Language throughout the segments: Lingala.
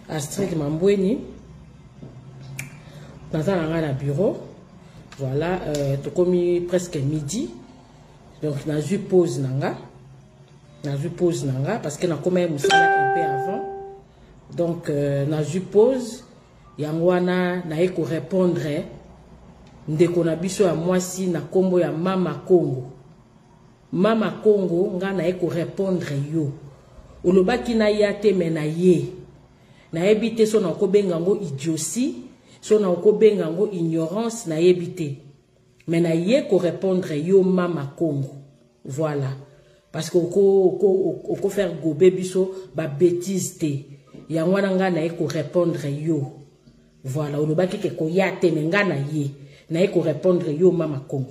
Astrid Mambweni. Dans un bureau. Voilà, tu commis presque midi. Donc, on a eu pause nanga. On a eu pause nanga parce que on a quand même un peu avant. Donc, on a eu pause. Yangwana na eko répondre. Ndeko na biso ya mwasi na kombo ya Mama Congo. Mama Congo nga na eko répondre yo. Olobaki na yate mena ye. Na ebite so na kobenga ngo idiotie, so na kobenga ngo ignorance na ebite. Mena ye ko répondre yo Mama Congo. Voilà. Parce que oko faire gobe biso ba bêtise te. Yangwana nga na eko répondre yo. Voilà, olobaki ke ko yate menga na ye. Na eko répondre yo Mama Congo.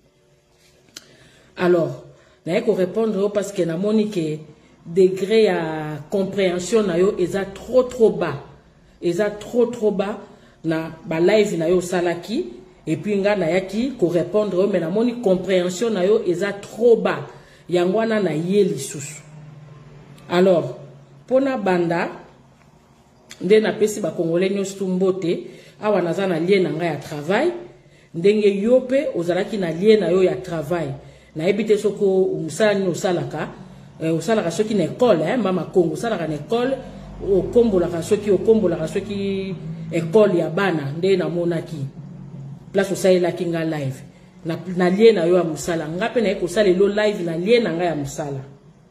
Alors, na eko répondre yo parce que na moni que degré à compréhension na yo eza trop bas. Eza trop bas na ba live na yo salaki et puis nga na yaki ko répondre yo mais na moni compréhension na yo eza trop bas. Yangwana na ye lisusu. Alors, pona banda nde na pesi ba congolais nyos tumbote awa naza na lien na nga ya travail ndenge yope ozalaki na lien na yo ya travail na ebite soko musala ni osalaka osalaka soki na école Mama Congo osalaka na école okombolaka soki école ya bana nde na monaki place osalelaki nga live na lien na yo ya musala ngape na ekosala lo live na lien na nga ya musala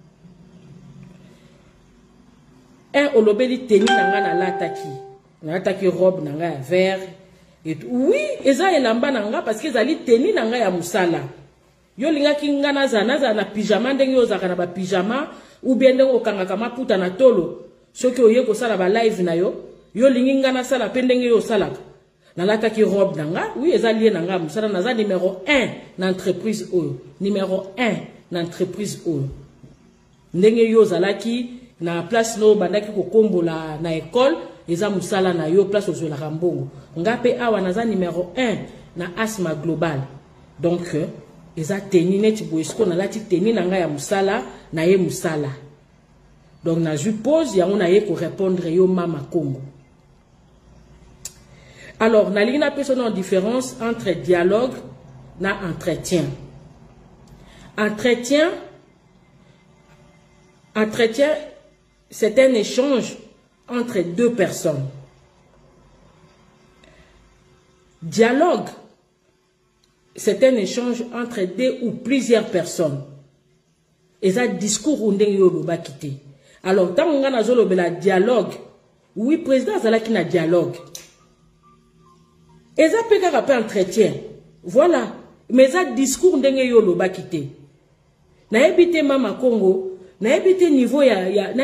olobeli teni nanga na lataki robe nanga ya vert et oui eza elamba nanga parce que ezali teni nanga ya musala yo lingaki nga naza na pyjama ndenge yo zaka na ba pyjama ou bien ndenge okangaka maputa na tolo soki oye kosala ba live na yo lingi nga na sala pe ndenge yo salaka na lataki robe nanga oui ezali ye nanga musala naza numéro 1 na entreprise oyo numéro 1 na entreprise oyo ndenge yo zalaki na place no bandaki ko kombola na école eza musala na yo place ozola rambongo ngape awa naza numéro 1 na asma global donc eza teni neti boesko na lati teni na nga ya musala na ye musala donc na ju pose yango na ye ko répondre yo Mama Congo. Alors na lina personne différence entre dialogue na entretien. Entretien c'est un échange entre deux personnes. Dialogue, c'est un échange entre deux ou plusieurs personnes. Et ça, discours ou ndenge yo loba kité. Alors, tant on a zolobela dialogue, oui, président zalaki na dialogue. Et ça peut faire entretien. Voilà. Mais ça, discours ndenge yo loba kité. Na ebite Mama Congo, na ebite niveau na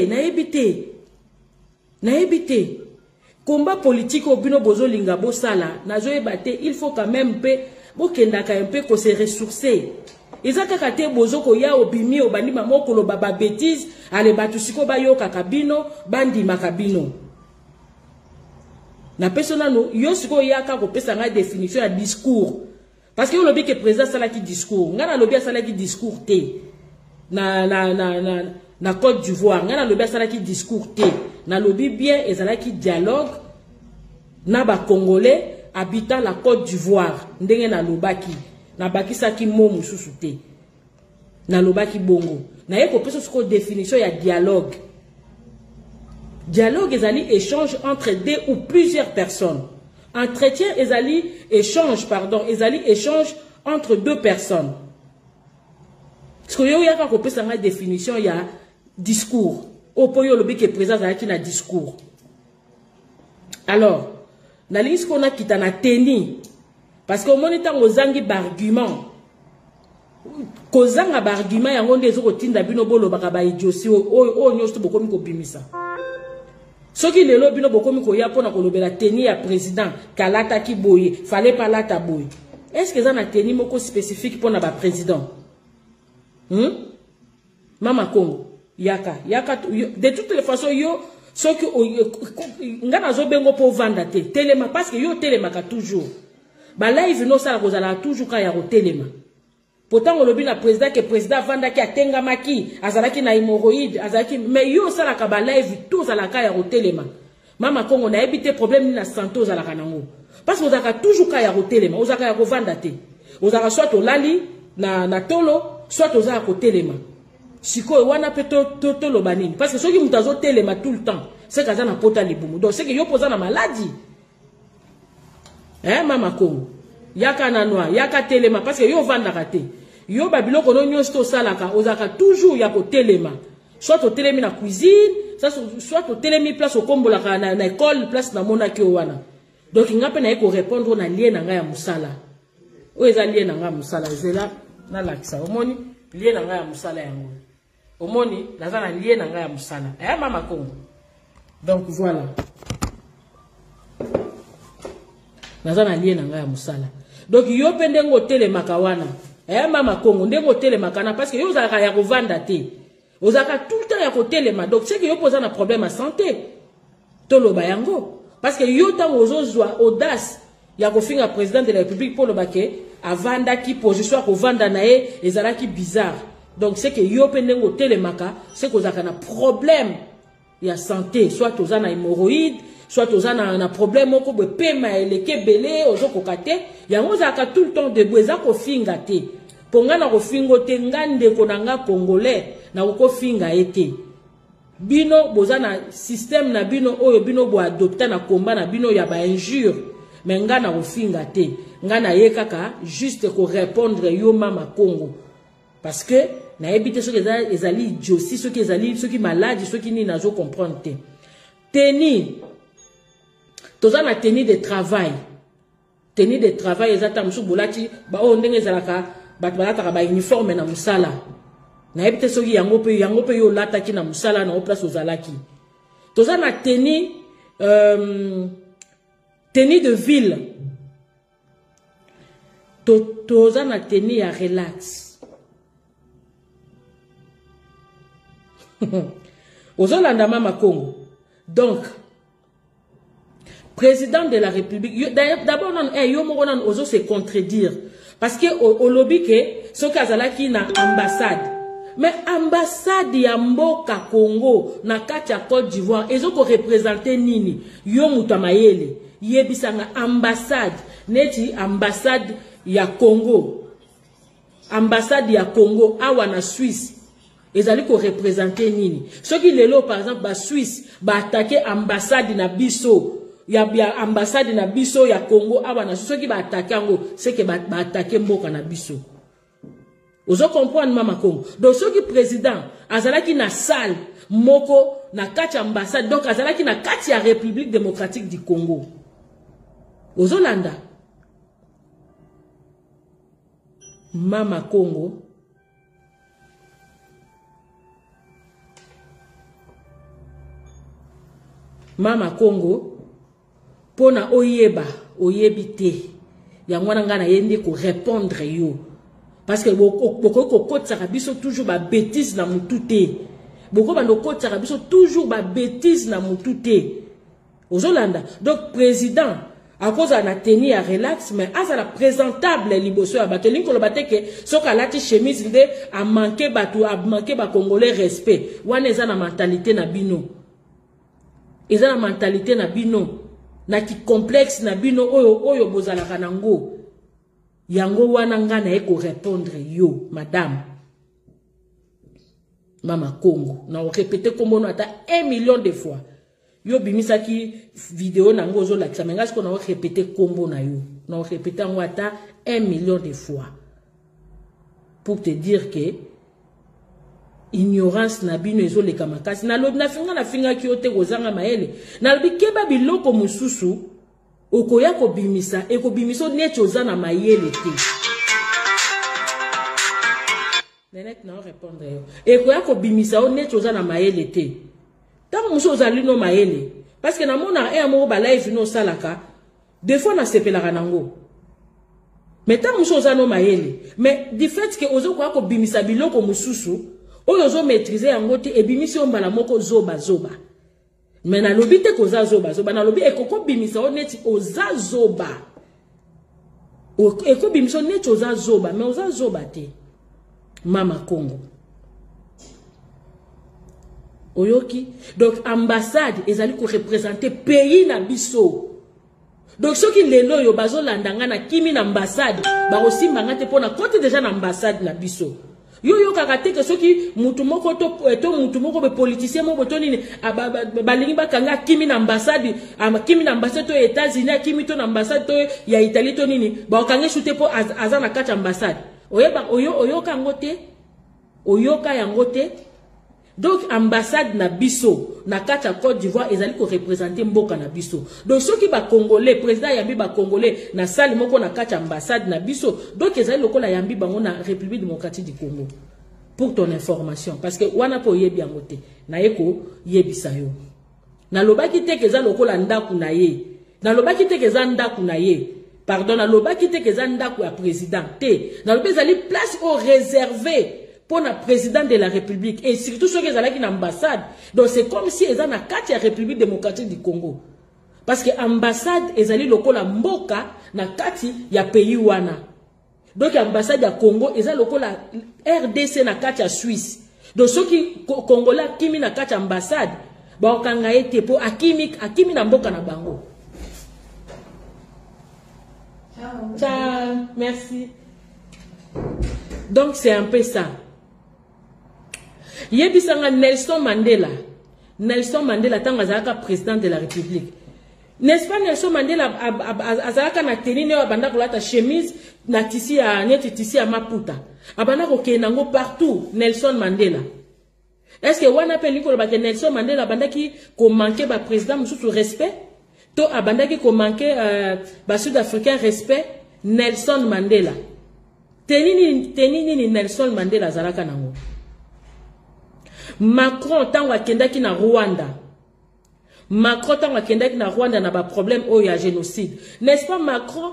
ebite combat politique au bino bozo linga bosala na zo ebate il faut quand même pe bokendaka un peu ko se ressourcer ezaka kate bozo ko ya obimi obandi mamoko lo baba bêtise ale batu siko bayoka kabino bandi makabino na persona no yo siko yaka ko pesa nga définition ya discours parce que on lobi que président sala ki discours ngana lobi sala ki discours te na Côte d'Ivoire ngana lobi asala ki discours te na lobi bien ezala ki dialogue na ba congolais habitant la Côte d'Ivoire ndenge na lobaki na bakisa ki momu susu te na lobaki bongo na yeko peso siko définition ya dialogue ezali échange entre deux ou plusieurs personnes. Entretien ezali échange entre deux personnes. Ce que yo yaka ko pesa nga définition ya discours. Opoyo lobi ke présence avec na discours. Alors, na liste qu'on a kita na teni parce que au moniteur ozangi bargument. Kozanga bargument yango ndezo ko tinda bino bolo baka ba idiosi o nyosto bokomi ko bimisa. Soki lelo bino bokomi ko ya pona ko lobela teni ya président kalata ki boye, fallait pas lata boye. Est-ce que ça na teni moko spécifique pona ba président? Mama Congo yaka de toutes les façons yo soki ngana zo bengo po vanda te telema parce que yo telema ka toujours ba live no sala kozala toujours ka ya ko telema Pourtant, on lobby na président que président vanda ki atenga maki, azalaki na hémorroïde, azalaki, mais yo sala kaba live tout zalaka ya rotelema. Mama Congo na évité problème ni na santé zalaka nango. Parce que ozaka toujours ka ya rotelema, ozaka ya kovanda te. Ozaka soit to lali na tolo, soit ozaka kotelema. Siko wana pe to lobanini. Parce que ceux qui mutazo telema tout le temps, c'est kaza na pota libumu. Donc c'est que yo posa na maladie. Hein Mama Congo. Yaka na noa, yaka telema parce que yo vanda kate. Yo babilo kono nyosto salaka, ozaka toujours yako telema. Soit au telemi na cuisine, soit au telemi place au kombo la na école, place na mona ki wana. Donc ngape na yeko répondre na lien na nga ya musala. O eza lien na nga musala, zela na lakisa. Omoni lien na nga ya musala yango. Omoni naza na lien na nga ya musala. Mama Congo. Donc voilà. Naza na lien na nga ya musala. Donc yo pende ngo telemaka wana. Mama Congo ndengo telemaka na parce que yo zaka ya kovanda te. Ozaka tout le temps ya kotelema. Donc c'est que yo posa na problème à santé. Tolo bayango. Parce que yo tango ozozwa audace ya kofinga président de la République pour le baké avanda ki position ko vanda nae ezalaki bizarre. Donc c'est que yo pendengo telemaka, c'est que ozaka na problème ya santé, soit ozana hémorroïde, soit ozana na problème moko be pema eleke belé ozoko kate, yango ozaka tout le temps de boza ko finga te. Ponga na ko fingo te ngande ko nanga congolais na ko finga ete. Bino bozana système na bino oyo bino bo adopter na combat na bino ya ba injure. Mais nga na ko finga te. Nga na ye kaka juste ko répondre yo Mama Congo. Parce que na ebité ceux qui ezali idiotie, ceux qui ezali ceux qui malades, ceux qui ni nazo comprendre te. Teni tozana teni de travail. Teni de travail ezata musu bolati ba o ndenge ezalaka bat balata ba uniforme na musala. Na ebite soki yango pe yo lata ki na musala na o place ozalaki. Tozana teni teni de ville. Tozana teni ya relax. Ozolanda Mama Congo. Donc président de la République, d'abord yo moko nan ozo se contredire parce que au lobby que so kazala ki na ambassade. Mais ambassade ya mboka Congo na kati ya Côte d'Ivoire ezoko représenter nini? Yo muta mayele yebisanga ambassade neti ambassade ya Congo. Ambassade ya Congo awa na Suisse ezali ko représenter nini? Ceux qui lelo par exemple ba Suisse ba attaquer ambassade na biso. Ya ambassade na biso ya Congo awa na ceux qui ba attaquer ngo c'est que ba attaquer mboka na biso. Ozo comprendre Mama Congo. Donc ceux qui président azalaki na salle moko na kati ambassade donc azalaki na kati ya République démocratique du Congo. Ozo landa Mama Congo. Mama Congo pona oyeba oyebite ya mwana ngana yende ko répondre yo parce que boko kotsaka biso toujours ba bêtise na mutute boko bando kotsaka biso toujours ba bêtise na mutute ozolanda donc président à cause na tenir à relax mais à la présentable liboso ya bato linko lo bateke soka lati chemise nde a manquer bato a manquer ba congolais respect wana eza na mentalité na bino. Ils ont la mentalité na bino, na ki complexe na bino oyo bozalaka nango. Yango wana nga na eko répondre yo, madame. Mama Congo. Na o répéter comme on ata 1 million de fois. Yo bimisa ki vidéo nango zo la kisamenga ce qu'on a répété combo na yo. Na o répéter ngo ata 1 million de fois. Pour te dire que ignorance na bino ezo leka makasi na lobi na finga ki ote kozanga maele na lobi keba biloko mususu okoya ko bimisa ekobimiso neti ozana mayele te nenet na répondre yo ekoya ko bimisa o neti ozana mayele te tant muso ozali no mayele parce que na mona amoko ba live no salaka des fois na sepelaka nango mais tant muso ozana no mayele mais du fait que ozo ko bimisa biloko mususu oyo zo maîtriser yango te ebimisi ombala moko zoba. Mais na lobi te koza zoba na lobi ekoko bimisa oneti oza zoba. eko bimso neti oza zoba mais oza zoba te mama Congo oyoki donc ambassade ezali ko représenter pays na biso donc ceux qui lelo yo bazo landanga na kimi na ambassade ba aussi mangate pona côté déjà na ambassade na biso yo kakate que ceux qui mutu moko to mutu moko be politicien mo botoni ni balingi bakanga kimi na ambassade to États-Unis kimi to na ambassade to ya Italie to nini ba okanga shute po aza na kati ambassade oyoka ngote oyoka yangote. Donc ambassade na biso na kati ya Côte d'Ivoire ezali ko représenter mboka na biso. Donc ceux qui ba congolais président yambi ba congolais na salle moko na kati ya ambassade na biso donc ezali lokola yambi bango na République démocratique du Congo. Pour ton information parce que wana po yebi yangote na yeko yebisa yo. Na lobaki te keza lokola ndaku na ye. Na lobaki te keza ndaku na ye. Pardon na lobaki te keza ndaku ya président te. Na lobaki ezali place au réservé pour le président de la République et surtout ceux qui sont là qui ambassade. Donc c'est comme si ils ont la carte de la République démocratique du Congo. Parce que l'ambassade est allée lokola mboka na kati ya pays wana. Donc l'ambassade ya Congo est allée lokola RDC na kati ya Suisse. Donc ceux qui Congolais kimi na kati ambassade ba okanga ete po akimi na mboka na bango. Ciao, merci. Donc c'est un peu ça. Yebisanga Nelson Mandela tant azaka président de la République. N'est-ce pas Nelson Mandela azaka na tenine abanda kolata chemise na tisi ya neti tisi ya maputa. Abanda ko kenango partout Nelson Mandela. Est-ce que wana pe liko ba Nelson Mandela abanda ki ko manquer ba président mususu respect? To abanda ki ko manquer ba sud-africain respect Nelson Mandela. Tenini Nelson Mandela azalaka nango. Macron tango akendaki na Rwanda. Macron tango akendaki na Rwanda na ba problème o ya génocide. N'est-ce pas Macron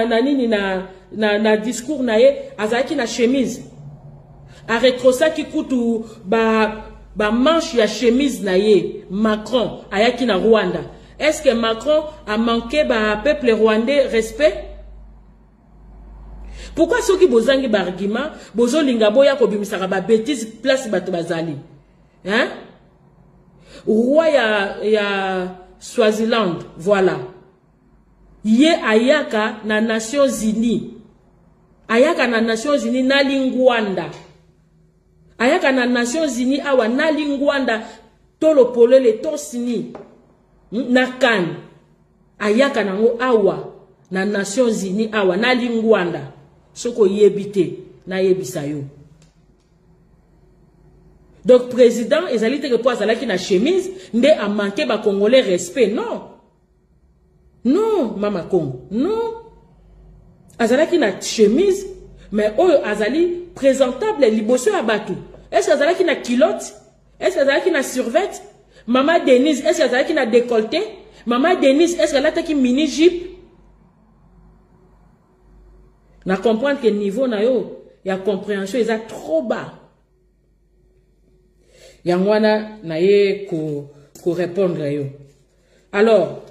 na discours na ye azalaki na chemise. A retrosaki kutu ba manche ya chemise na ye Macron ayaki na Rwanda. Est-ce que Macron a manqué ba peuple rwandais respect? Pourquoi ceux qui bozangi ba argument bozo linga boya ko bimisaka ba bêtise place bato bazali? Hein? Roi ya Swaziland, voilà. Ye ayaka na Nations Unies. Ayaka na Nations Unies na lingwanda. Ayaka na Nations Unies awa na lingwanda tolo polele tosini. Na kan. Ayaka na ngo awa na Nations Unies awa na lingwanda. Soko yebite na yebisa yo. Donc président ezali te que pour azalaki na chemise nde a manqué ba congolais respect non. Non mama Congo. Non. Azalaki na chemise mais oyo azali présentable liboso ya batu. Est-ce que azalaki na culotte? Est-ce que azalaki na survêt? Maman Denise est-ce que azalaki na décolleté? Maman Denise est-ce qu'elle ataki mini jupe? Na comprendre que niveau na yo ya compréhension est trop bas. Yangwana na ye ko répondre yo. Alors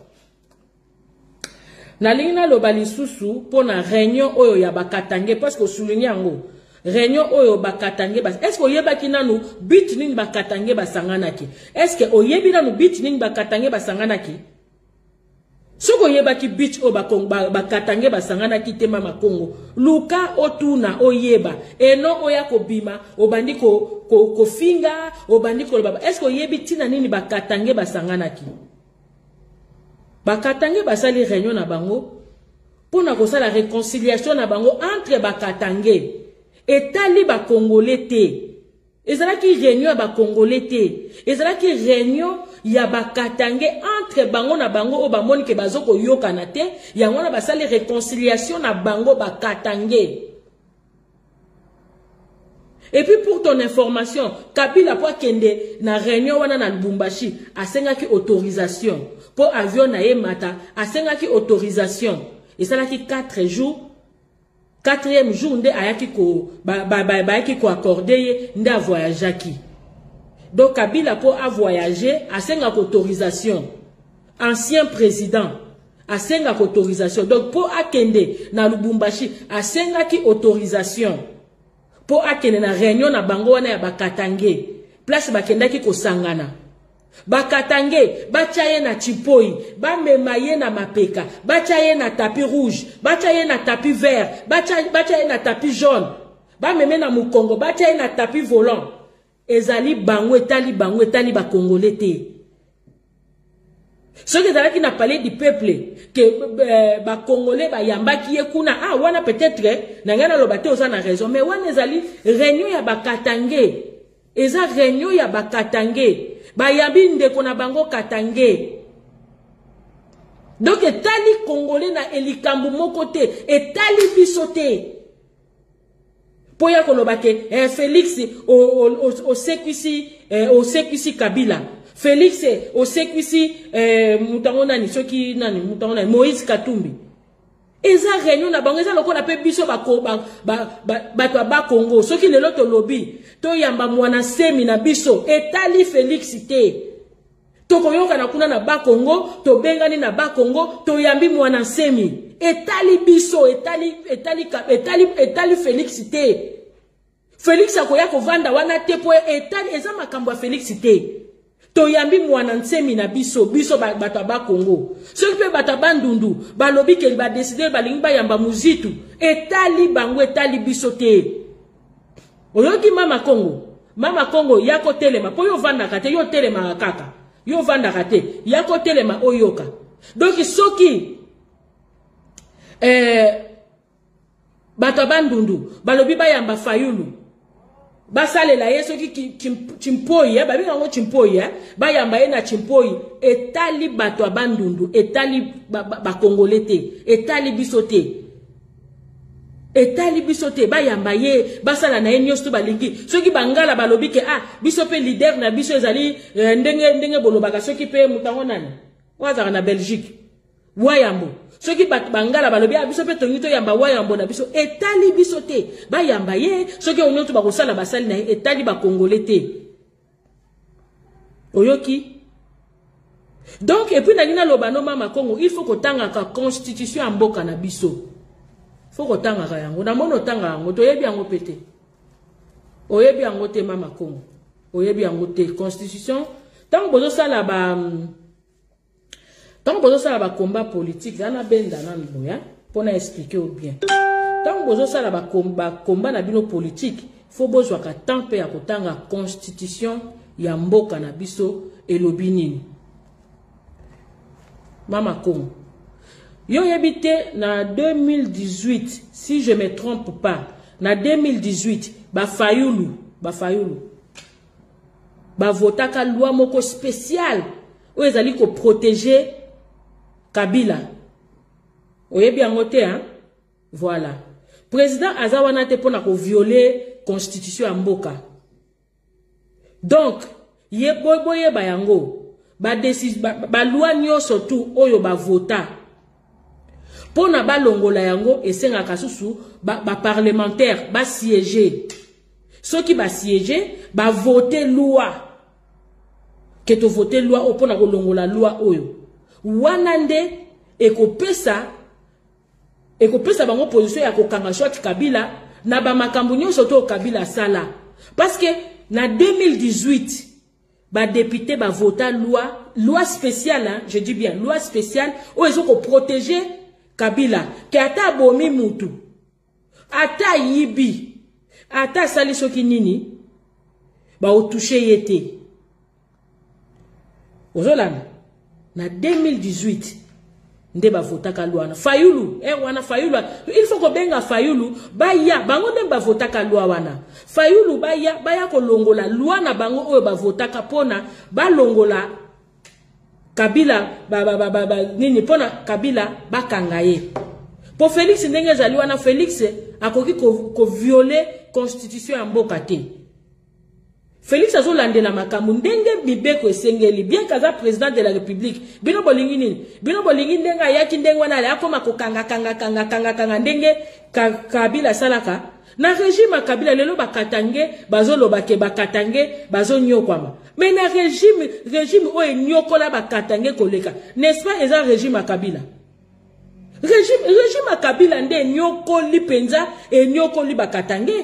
na lina lobali susu pour na réunion oyo ya bakatange parce que souligner yango réunion oyo bakatange bas est-ce que oyebaki nanu bit nini bakatange basanganaki? Est-ce que oyebi nanu bit nini bakatange basanganaki? Soko yebaki bit o bakatange basanganaki te mama Congo luka otuna oyeba eno oya kobima obandi ko finga obandi ko baba est-ce que yebi tina nini bakatange basanganaki? Bakatange basali réunion na bango pour na kosa la réconciliation na bango entre bakatange etali ba congolais te. Ezalaki réunion ba congolais te. Ezalaki réunion ya bakatange entre bango na bango o bamoni ke bazoko yokana te yango na basali réconciliation na bango bakatange. Et puis pour ton information, Kabila po kende na réunion wana na Lubumbashi asengaki autorisation pour avion na ye mata asengaki autorisation et ça laki 4 jours. 4e jour nde ayaki ko bayaki ko accorder nde voyageaki. Donc Kabila pour a voyager asengaki autorisation. Ancien président asenga autorisation. Donc pour akende na Lubumbashi asenga ki autorisation pour akende na réunion na bango wana ya bakatange place bakendaki kosangana. Bakatange bachaye na chipoi bamemaye na mapeka bachaye na tapis rouge bachaye na tapis vert bachaye na tapis jaune bameme na mukongo bachaye na tapis volant ezali bango etali ba congolais te. Ce que ezalaki na parler du peuple que ba congolais ba yambaki ekuna wana peut-être na ngana lobate oza na raison mais wana ezali réunion ya bakatange eza réunion ya bakatange bayambi ndeko na bango katange. Donc etali congolais na elikambu moko te etali biso te poya kolobake Félix au sekwisi Kabila Félix au sekwisi mutango nani soki nani mutango nani Moïse Katumbi eza réunion na bango eza lokola pe biso bato ba Congo soki lelo to lobby to yamba mwana semi na biso etali Félix te to koyoka na kuna na ba Congo to bengani na ba Congo to yambi mwana semi etali biso etali Félix te. Félix akoya kovanda wana te po etali eza makambo ya Félix te. To yambi mwana nsemi na biso bato ba Congo. Soki pe bato ba Ndundu balobi ke ba décider balingi ba yamba muzitu etali bango etali biso te. Oyoki mama Congo yako telema po yo vanda kate yo telema kaka. Yo vanda kate yako telema oyoka. Donc soki bato ba Ndundu balobi ba yamba Fayulu basale la yeso ki chimpoi babi ngo chimpoi bayamba ye na chimpoi etali bato ba Ndundu etali ba congolais te etali biso te bayamba ye basala na ye nyosto balingi soki bangala balobi ke biso pe leader na biso ezali ndenge bolobaka soki pe mutango nani wazaka na Belgique wayambo soki bangala balobi biso pe tongito yamba wayambo na biso etali biso te bayamba ye soki onyoto bakosala basali na ye etali ba congolais te oyoki. Donc et puis na ngina lobano mama Congo il faut kotanga ka constitution ya mboka na biso faut kotanga ka yango na mono tanga yango toyebi yango pete oyebi yango te mama Congo oyebi yango te constitution tango bozo sala combat politique, zana benda nan boya pour na expliquer au bien. Tant bozo sala ba combat na bino politique, faut bozwa ka tempe ya kotanga constitution ya mboka na biso elobi nini. Mama Congo. Yo yebite na 2018, si je me trompe pas, na 2018, ba Fayulu ba votaka loi moko spécial où ezali ko protéger Kabila. Oyebi angote voilà. Président azawana te pona ko violer constitution ya mboka. Donc, boye bayango ba loi nyonso tu oyo ba vota. Pona ba longola yango esenga kasusu ba parlementaire ba siéger. Ceux qui ba siéger ba voter loi. Que to voter loi opona ko longola loi oyo. Wanande ekopesa bango position ya kokanga shot Kabila na ba makambo nyonso to Kabila sala parce que na 2018 ba député ba vota loi spéciale je dis bien loi spéciale o ezoko protéger Kabila ke ata bomi mutu ata yibi ata sali soki nini ba o toucher yete ozolana na 2018 nde ba votaka loi na Fayulu wana Fayulu il faut ko benga Fayulu baya bango nde ba votaka loi wana Fayulu baya ko longola loi na bango oyo ba votaka pona ba longola Kabila nini pona Kabila bakanga ye po Félix ndenge zali wana Félix akoki ko violer constitution ya mboka te. Félix azolandela makambo ndenge bibeko esengeli bien kaza président de la république bino bolingi nini bino bolingi ndenga yaki ndenge wana ya koma ko kanga ndenge Kabila salaka na régime Kabila lelo bakatange bazoloba ke bakatange bazonyokwama mais na régime o enyokola bakatange koleka n'est-ce pas eza régime Kabila Régime à Kabila nde nyoko li penza et nyoko li bakatange.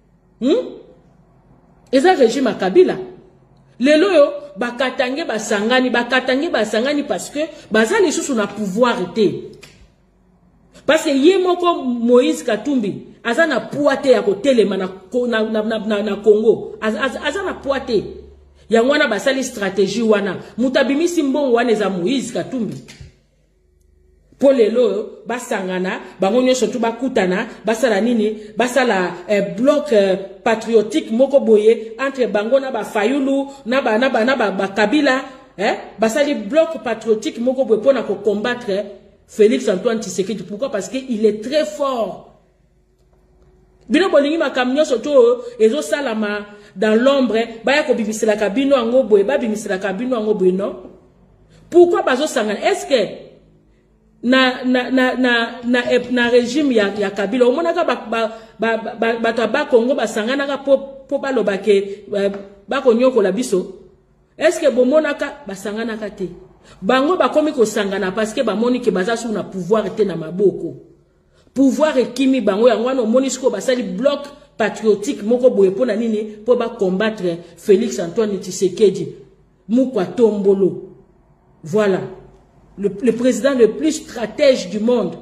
Eza régime à Kabila. Lelo yo bakatange basangani parce que bazali sous na pouvoir été. Parce que yemoko Moïse Katumbi azana poate ya kotelema na Congo. Azana poate. Ya wana basali stratégie wana. Mutabimisi mbongo wana eza Moïse Katumbi. Pour lelo basangana bangonyo surtout bakutana basala nini basala bloc patriotique moko boye entre bangona ba Fayulu na ba Kabila basali bloc patriotique moko boye pour combattre Félix Antoine Tshisekedi. Pourquoi? Parce que il est très fort. Bino bolingi makamnyo surtout ezo salama dans l'ombre baya ko bimisela kabino ango boye ba bimisela kabino ango boye non. Pourquoi bazo sangana? Est-ce que na régime ya Kabila omonaka ba Congo basangana ka po baloba ke ba konyoko la biso? Est-ce que bomonaka basangana ka te? Bango bakomi ko sangana parce que bamoni ke baza sous na pouvoir te na maboko. Pouvoir ekimi bango yango wana omonisko basali bloc patriotique moko boye pona nini po ba combattre Félix Antoine Tshisekedi Mukwa Tombolo. Voilà. Le président le plus stratège du monde.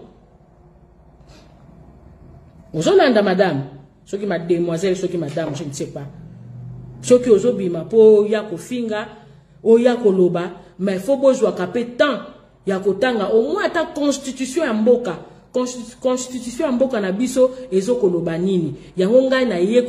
Ozolanda madame, ceux qui ma demoiselle, ceux qui madame, je ne sais pas. Ceux qui ozobima po yako finga, o yako loba, mais faut besoin capé tant yako tanga au moins ta constitution en mboka. Constitution en mboka na biso ezoko loba nini. Yango ngai na ye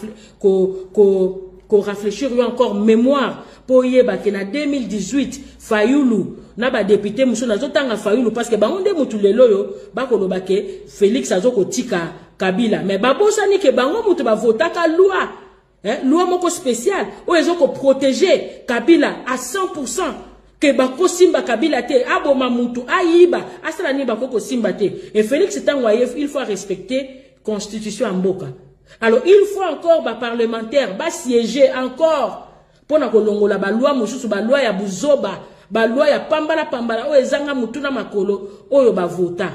ko réfléchir encore mémoire pour yeba que na 2018 Fayulu na ba député muso na zotanga Fayulu parce que bango mutu lelo yo bakoloba ke Félix azoko tika Kabila mais babosani ke bango mutu ba votaka loi loi moko spécial o ezoko protéger Kabila à 100% que bako simba Kabila te aboma mutu ayiba asala ni bako simba te et Félix tangwa il faut respecter constitution en mboka. Alors il faut encore ba parlementaire ba siéger encore pour na kolongola ba loi mususu ba loi ya buzoba ba loi ya pambala o ezanga mutuna makolo oyo ba vota.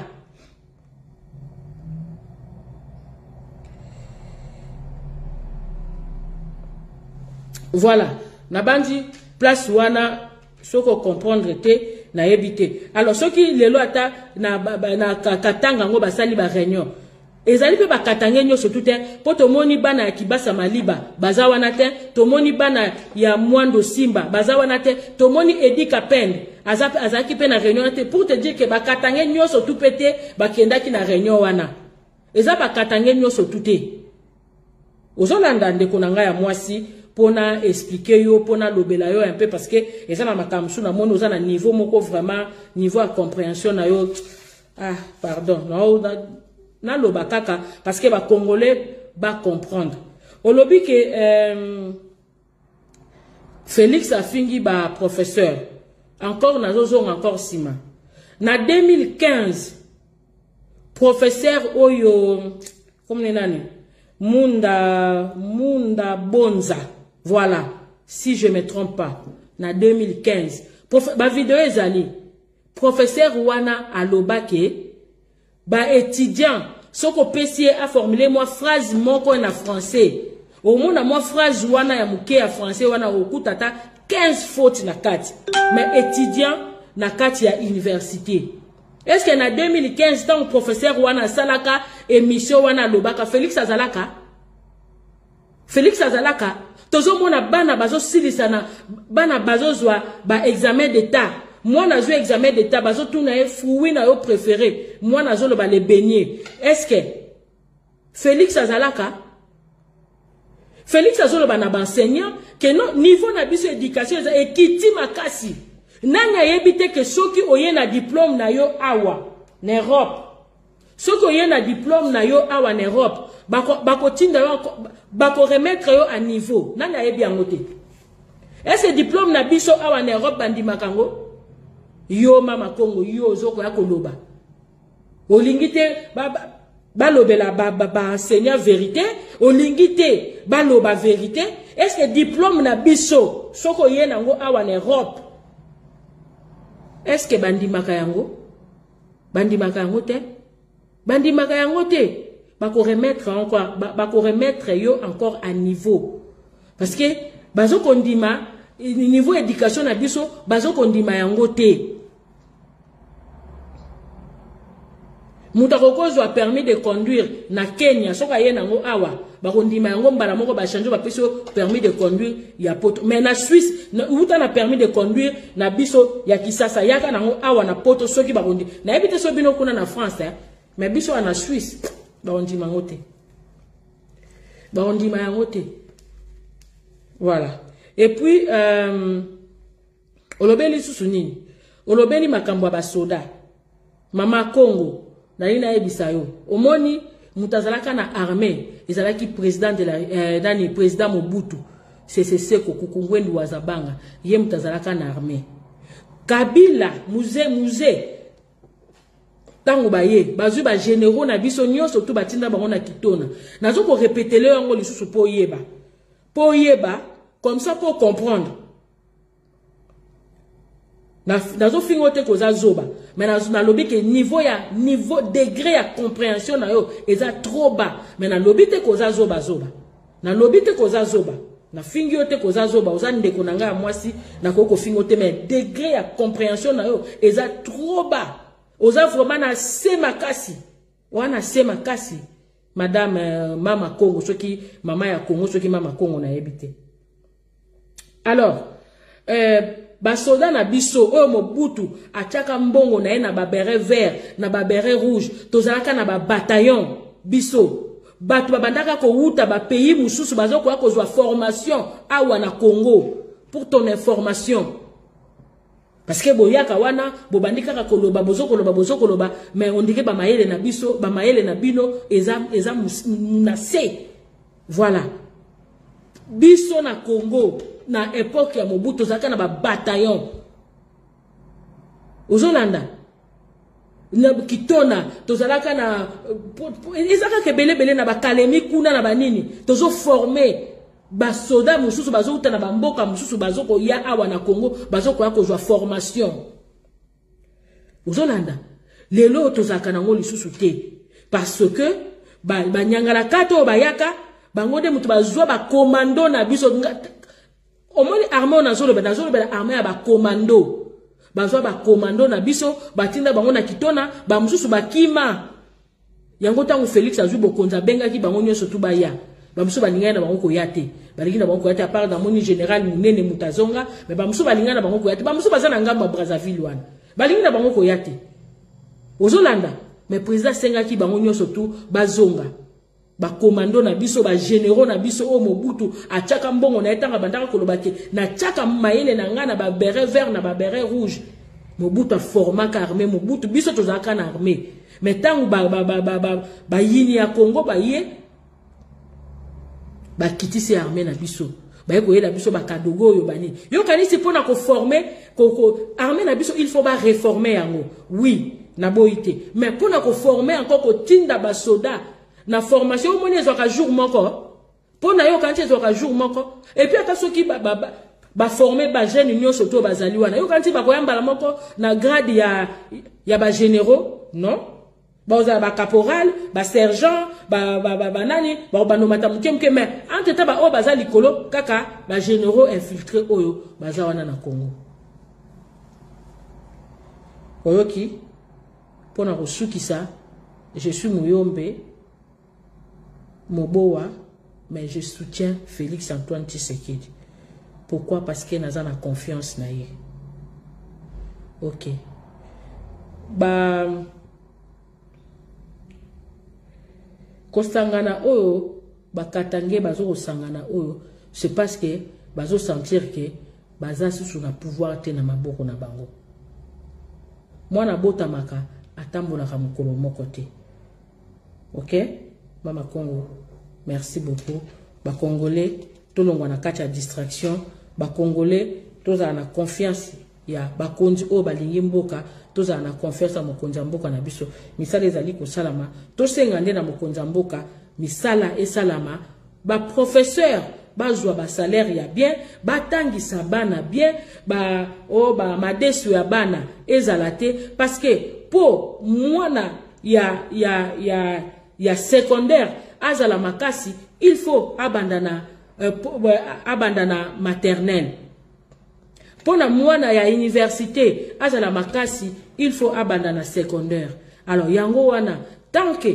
Voilà, na bandi place wana soko comprendre te na ebité. Alors ceux qui les lois ata na katanga ngo basali ba réunion. Ezali pe bakatanga nyo surtout te po tomoni bana ya Kibasa Maliba baza wana te, tomoni bana ya Mwando Simba baza wana te, tomoni Edi Kapende azaki pe na réunion te pour te dire que bakatanga nyo surtout pete bakendaki na réunion wana. Eza bakatanga nyo surtout te. Ozolanda ndeko nanga ya mwasi pona expliquer yo pona lobela yo un peu parce que eza na makamsu na mono za na niveau moko vraiment niveau à compréhension na yo pardon na loba kaka parce que ba Congolais ba comprendre. Olobi que Félix afingi ba professeur encore na zozong encore sima. Na 2015 professeur oyo comme nani Munda Bonza. Voilà, si je ne me trompe pas, na 2015. Ba vidéo ezali. Professeur Wana Alobake, ba étudiant, soko pesier a formulé moi phrase moko na français. Au moins moi phrase Wana ya muke ya français Wana okutata 15 fautes na kati. Mais étudiant na kati ya université. Est-ce que na 2015 tant professeur Wana salaka émission Wana Alobaka Félix Azalaka? Félix Azalaka tozo mona bana bazo silisana bana bazo zwa ba examen d'état moi na zo examen d'état bazo tuna e fruit na yo préféré moi na zo le ba les beignets. Est-ce que Félix Azalaka Félix Azolo ba na ba enseignant que non niveau na biso éducation et kiti makasi nanga yebite que soki oye na diplôme na yo awa na Europe soki oye na diplôme na yo awa na Europe bako tinda yo bako remettre yo à niveau nanga yebi angote. Est-ce diplôme na biso awa na Europe bandi makango yo mama Kongo yo zoko ya koloba olingite balobela ba enseignant vérité olingite baloba vérité. Est-ce que diplôme na biso soko yena ngo awa na Europe est-ce que bandi makayango bandimaka yango te, bandimaka yango te, bako remettre encore, bako remettre yo encore à niveau, parce que bazo kondima niveau éducation na biso bazo kondima yango te. Mutakokozo a permis de conduire na Kenya, soka ye nango awa, bakondima yango mbala moko ba changer ba peso permis de conduire ya poto. Mais na Suisse, uta na permis de conduire na biso ya Kisasa yaka nango awa na poto soki bakondi. Na ebite so bino kuna na France, mais biso na Suisse bakondima yango te. Bakondima yango te. Voilà. Et puis olobeli susunini. Olobeli makambo ba soda. Mama Congo na ina ebisa yo omoni mutazalaka na armée ezalaki président de la dani président Mobutu Seko Kukungwendu Wazabanga ye mutazalaka na armée Kabila muze tango baye bazui ba généraux na biso nyonso to batinda bango na kitona nazo ko répéter le yango lisusu po yeba comme ça pour comprendre nazo fingote koza zoba mais na lobi ke niveau degré ya compréhension na yo eza trop bas mais na lobi te koza zoba na lobi te koza zoba na fingi te koza zoba oza ndeko nanga mwasi na koko fingote mais degré ya compréhension na yo eza trop bas oza vraiment na sema kasi wana sema kasi madame mama Congo soki mama ya Congo soki mama Congo na yebite alors basoda na biso oyo Mobutu atiaka mbongo na ye na ba beret vert na ba beret rouge tozalaka na ba bataillon biso batu babandaka ko wuta ba pays mususu bazoko ya kozwa formation awa na Congo pour ton information parce que boyaka wana bobandika ka koloba bozokoloba mais on dirait ba mayele na biso ba mayele na bino eza munase voilà biso na Congo na époque ya Mobutu zaka na ba bataillon ozolanda na kitona tozalaka na ezaka kebele na ba kalemi kuna na banini tozo former ba soda mususu bazouta na bamboka mususu bazoko ya awa na Congo bazoko ya kozwa formation ozolanda lelo tozaka nango lisusu te parce que ba nyangala kato bayaka bango de mutu bazwa ba commando na biso omoni armée na zolo ba armée ya ba commando bazwa ba commando na biso batinda bango na kitona ba mususu bakima yango tangu Félix azwi bokonza benga ki bango nyonso tu baya ba mususu balingana na bango koyate balingi na bango koyate à part dans moni général munene mutazonga mais ba mususu balingana na bango koyate ba mususu bazana ngamba Brazzaville wana balingi na bango koyate ozolanda mais président senga ki bango nyonso tu bazonga ba commando na biso ba généraux na biso o Mobutu atiaka mbongo na etanga bandaka kolobake na tiaka mayele na ngana ba beret vert na ba beret rouge Mobutu a formaka armée Mobutu biso tozaka na armée mais tangu ba yini ya Congo ba ye ba kitisi armée na biso ba yeko yela biso ba kadogo yo bani yo kanisi pona ko former ko armée na biso il faut ba réformer yango oui na boité mais pona ko former encore ko tinda ba soda na formation au moins ezwaka jour moko pona yo kanti ezwaka jour moko et puis ata soki ba former ba jeune union surtout bazali wana yo kanti ba koyamba la moko na grade ya ba généraux non ba oza ba caporal ba sergent ba nani ba nomata mukemke mais entre ta ba o bazali kolo kaka ba généraux infiltrés oyo baza wana na Congo oyoki pona kosukisa je suis Muyombe Moboa, mais je soutiens Félix Antoine Tshisekedi. Pourquoi? Parce qu'il n'a pas confiance na ye. Ok. Kosangana oyo, katange bazo sangana oyo, c'est parce que bazo sentir que baza sous na pouvoir te na maboko na bango. Moi na bota maka atambo na kamukolo moko te. Ok? Mama Congo, merci beaucoup. Ba Congolais, tout le monde a une distraction. Ba Congolais, tous a confiance. Ya ba kondi o balingi mboka, tous a confiance à mokonzi mboka na biso. Misala ezali ko salama. Tous ngande na mokonzi mboka, misala e salama. Ba professeur, bazwa ba salaire ya bien, batangisa bana bien, ba madesu ya bana ezalate parce que po mwana ya secondaire azala makasi, il faut abandana maternelle. Pour la mwana ya université azala makasi, il faut abandana secondaire. Alors yango wana tant que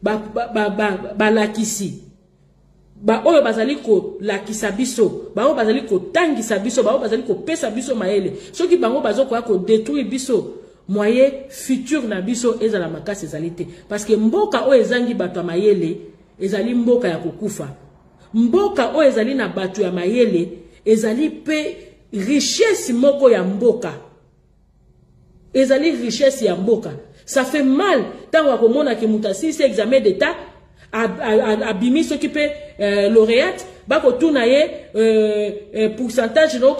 lakisi oyo bazali ko lakisa biso, oyo bazali ko tangisa biso, oyo bazali ko pesa biso maele, soki bango bazoko ko détruire biso, moyen futur na biso ezala makasi ezalite. Parce que mboka oyo ezangi bato ya mayele ezali mboka ya kokufa. Mboka oyo ezali na bato ya mayele ezali pe richesse moko ya mboka. Ezali richesse ya mboka. Ça fait mal tant que mona ke mutasi c'est examen d'état abimi s'occuper lauréate bako tunaye pourcentage no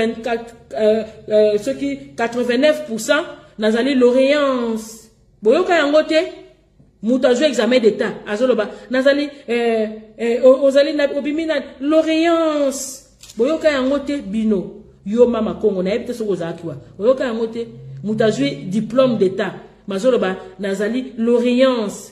89% nazali lauréance. Boyoka yangote mutazo examen d'état azoloba nazali ozali na obimi na lauréance. Boyoka yangote bino yo mama Kongo na ebite soko zakiwa. Boyoka yangote mutazo diplôme d'état mazoloba nazali lauréance.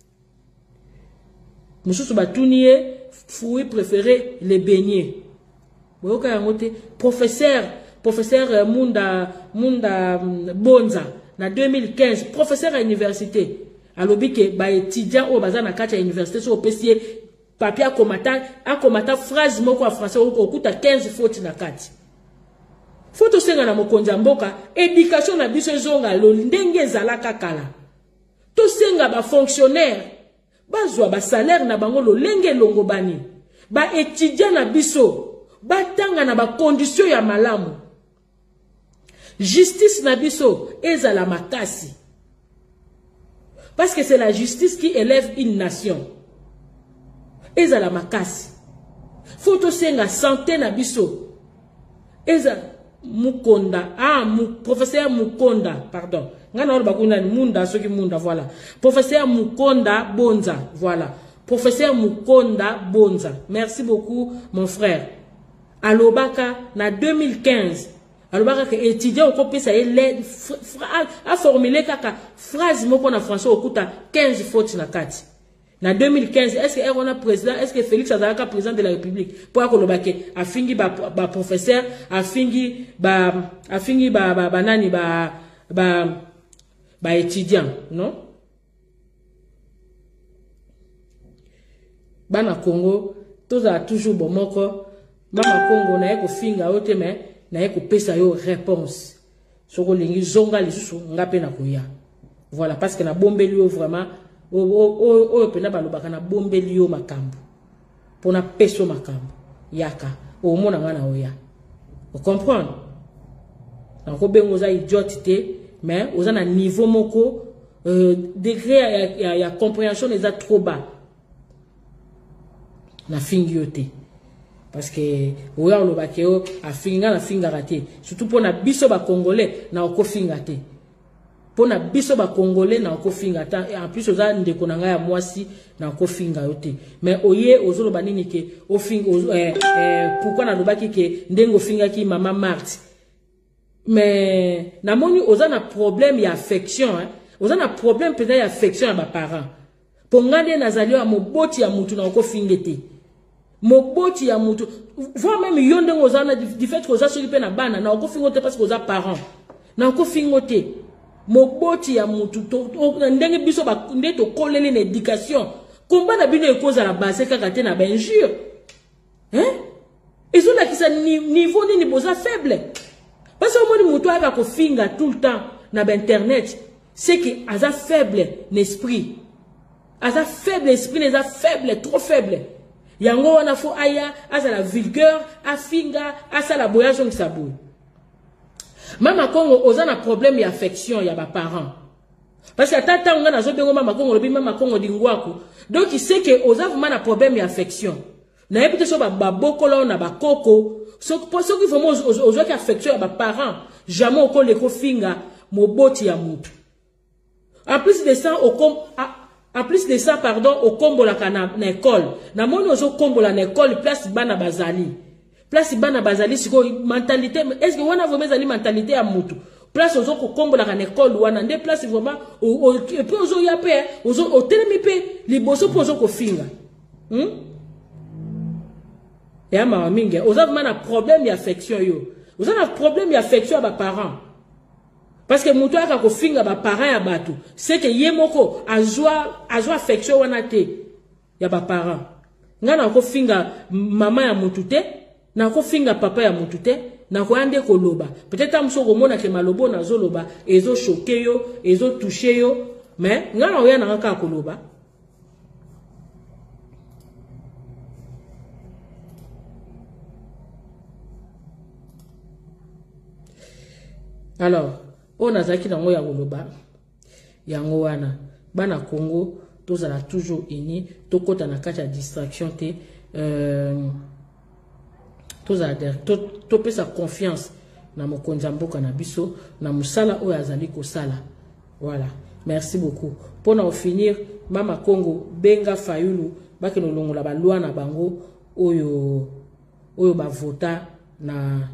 Mususu batuniye fruit préféré les beignets. Boyoka yangote professeur Munda Bonza na 2015 professeur à université alobi ke ba étudiant o bazana kati ya université so opesiye papier akomata phrase moko en français okuta 15 fautes na kati. Foto senga na mokonzi mboka éducation na biso zonga lo ndenge ezalaka kala. To senga ba fonctionnaire bazwa ba salaire na bango lo lenge longo bani. Ba étudiant na biso batanga na ba condition ya malamu. Justice na biso ezala makasi. Parce que c'est la justice qui élève une nation. Ezala makasi. Foto senga santé na biso. Ezala Mukonda, professeur Mukonda, pardon. Voilà. Professeur Mukonda Bonza, voilà. Professeur Mukonda Bonza. Merci beaucoup, mon frère. Alobaka, na 2015, alobaka que étudiant au copie ça a formulé kaka phrase moko na français okuta 15 fautes na kati. Na 2015, est-ce que on a président, est-ce que Félix Azalaka président de la République pour akolobake afingi ba professeur, afingi ba nani ba étudiant, non? Bana Congo, tous a toujours bon moko, mama Congo na eko finga ote me na eko pesa yo réponse. Soko lingi zonga lisusu ngape na kuya. Voilà parce que na bombeli yo vraiment o pena balobaka na bombeli yo makambo pona peso makambo yaka o mona ngana oya o comprendre na ko bengo za idiotité mais oza na niveau moko degré ya compréhension eza trop bas na fingi yote parce que oya olobaka yo afinga na finga raté surtout pona biso ba congolais na ko finga te. Pour na biso ba congolais na ko finga ta en plus oza ndeko na nga ya mwasi na ko finga yote mais oye ozolo banini ke o finga pourquoi na lobaki ke ndengo finga ki mama Marthe mais na moni oza na problème ya affection oza na problème peut-être ya affection ya ba parents pour ngande nazali ya moboti ya mutu na ko fingete moboti ya mutu voire même yonde oza na du fait que oza soli pe na bana na ko fingote parce que oza parent na ko fingote moboti ya mutu ndenge biso ba ndeto kolele na éducation komba na bino ekoza la base kaka te na benjure ils ont qui ça niveau ni boza faible parce que moni mutu aka ko finga tout le temps na internet c'est que aza faible l'esprit aza faible esprit les a faible trop faible yango wana fo aya aza la vulgaire afinga asa la boyage on saboule. Mama Congo oza na problème ya affection ya ba parents parce que tata nga nazo bengo mama Congo lobi mama Congo dingwako donc il sait que oza vraiment na problème ya affection na epite so ba bokolo na ba koko so qu'il faut ozo ki affection ya ba parents jamais okole ko finga moboti ya mutu en plus de ça En plus de ça, pardon, au combo la na école. Na moni ozo combo la na école, place bana bazali. Place bana bazali, c'est quoi mentalité? Est-ce que on a vraiment zali mentalité à mutu? Place ozo ko combo la na école ou na place vraiment et puis ozo yapé, ozo telemi pe liboso po ozo ko finga. Et à ma mingue, ozo vraiment un problème d'affection yo. Ozo un problème d'affection à ba parents. Parce que mutu aka ko finga ba parents ya batu, c'est que yemoko azwa affection wana te ya ba parents. Ngana ko finga mama ya mutu te, na ko finga papa ya mutu te, na ko ande ko loba. Peut-être amso ko mona ke malobo na zo loba, ezo choquer yo, ezo toucher yo, mais ngana oya na ka ko loba. Alors, on a zaki na ngoya goloba yango wana bana Congo tozala toujours uni tokota na kati ya distraction te tozala to pesa confiance na mokonzi mboka na biso na musala oyo azali kosala. Voilà, merci beaucoup. Pour finir, mama Congo benga Fayulu bakeno longola ba loi na bango oyo ba vota na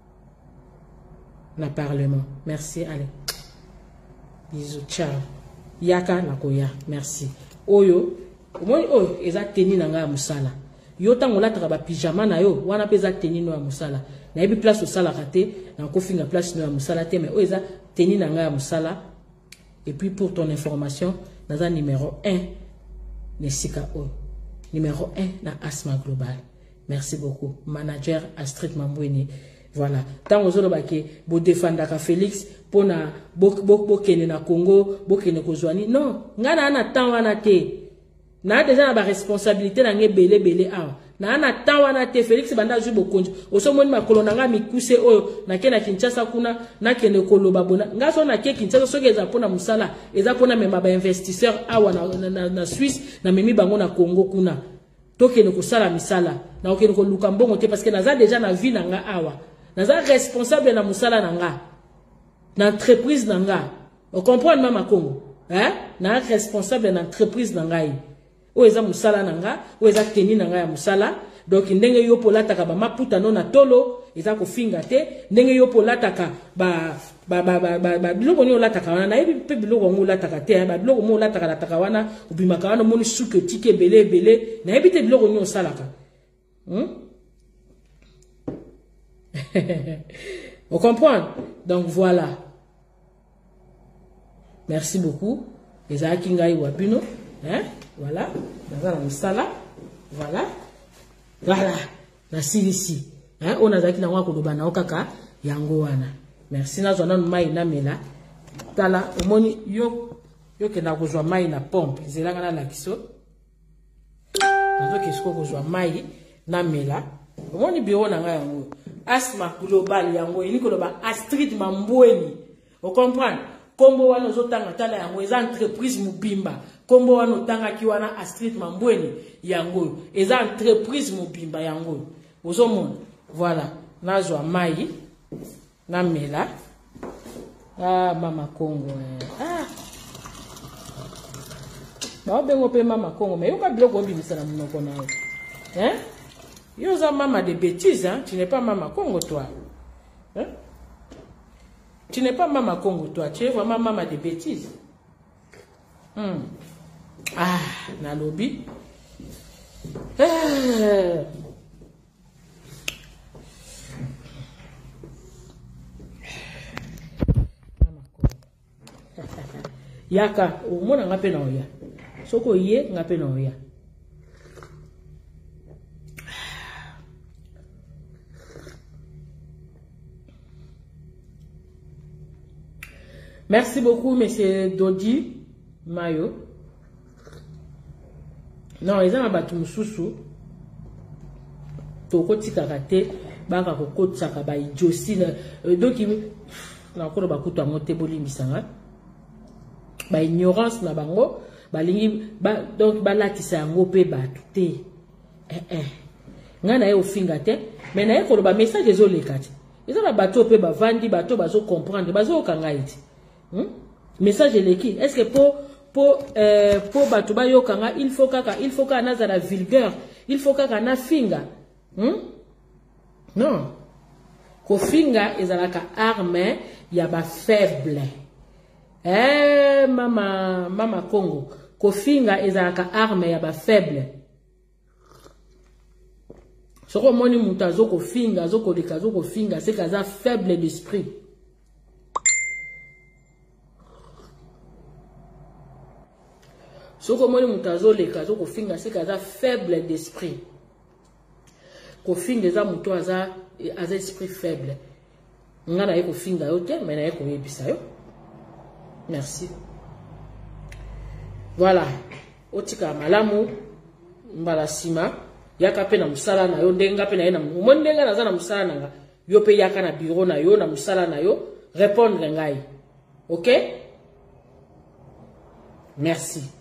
parlement. Merci, allez. Bisous, ciao. Yaka nakoya, merci. Oyo, moi eza teni nanga musala. Yo tango la ba pyjama na yo, wana peza teni no musala. Na yebi place au sala raté, na ko finga place no musala te, mais eza teni nanga musala. Et puis pour ton information, naza numéro 1 Nesika O. Numéro 1 na Asthma Global. Merci beaucoup. Manager Astrid Mambweni. Voilà. Tant aux autres baké, bo défendaka Félix, pona bokene na Congo, bokene kozwani. Non, ngana ana temps wana te. Na déjà na ba responsabilité na belé awa. Na ana temps wana te Félix banda zu bokonji. Oso moni makolo nanga mikuse oyo na ke na Kinshasa kuna na kene koloba bona. Ngaso na ke Kinshasa soki eza pona musala, eza pona mema ba investisseur awa na Suisse na memi bango na Congo kuna. Tokene ko sala misala. Na okene ko luka mbongo te parce que naza déjà na vie nanga awa. Naza responsable na musala nanga. Na entreprise nanga. On comprend mama Congo. Hein? Na responsable na entreprise nanga yi. O eza musala nanga, o eza teni nanga ya musala. Donc ndenge yo polataka ba maputa no na tolo, eza ko finga te. Ndenge yo polataka ba biloko ni olataka wana na yebi pe biloko ngo olataka te, ba biloko mo olataka lataka wana, ubimaka wana moni suke tike belé, na yebi te biloko ni osalaka. On comprend? Donc voilà. Merci beaucoup. Les Akingai Wabino. Hein? Voilà. Voilà. Voilà. La ici. Hein? On a zaki na wakodoba na okaka yango wana. Merci na zona mai na mela. Tala omoni yo ke na kozwa mai na pompe. Zelanga na lakiso. Nazo kesko kozwa mai na mela. Omoni biro na nga yango. Asthma Global yango ini koloba Astrid Mambweni. Vous comprenez? Kombo wana zotanga tala yango eza entreprise mubimba. Kombo wana otanga ki wana Astrid Mambweni yango eza entreprise mubimba yango. Ozomona. Voilà, nazwa mai na mela. Ah mama Congo. Ah. Ba bengo pe mama Congo mais yoka biloko mbimisa na munoko nayo. Hein? Yo za mama de bêtises, hein? Tu n'es pas maman Congo, toi. Hein? Tu n'es pas maman Congo, toi. Tu es vraiment maman de bêtises. Ah, na lobby. Yaka, au moins on a peine oya. Soko yé, on a peine oya. Merci beaucoup, monsieur Dodi Mayo. Non, ils ont abattu Moussoussou. Toko Tikarate, Baka Koko Tsakaba, Josine. Donc, il y a encore des gens qui ont été misanga. Ba ignorance na bango, ba lingi, donc ba latisa yango pe ba tuté. Ngana ye ofinga te, mais na ye ko ba message ezo lekati. Ils ont abattu pe ba vandi, bato bazo comprendre, bazo kanga iti. Message leki. Est-ce que bato bayokanga, il faut kaka naza la vulgaire, il faut kaka na finga. Non. Kofinga ezalaka arme ya ba faible. Mama Congo. Kofinga ezalaka arme ya ba faible. Soko moni muta zoko finga, zoko deka zoko finga, c'est kaza faible d'esprit. Soko moni muta zoleka zoko finga, c'est kaza faible d'esprit. Kofinga eza muto aza esprit faible. Ngana ye kofinga yo te, mais na ye koyebisa yo. Merci. Voilà. Otika malamu mbala sima yaka pe na musala na yo ndenga pe na ye na mondenga na za na musala na nga. Yo pe yaka na bureau na yo na musala na yo répondre ngai. OK? Merci.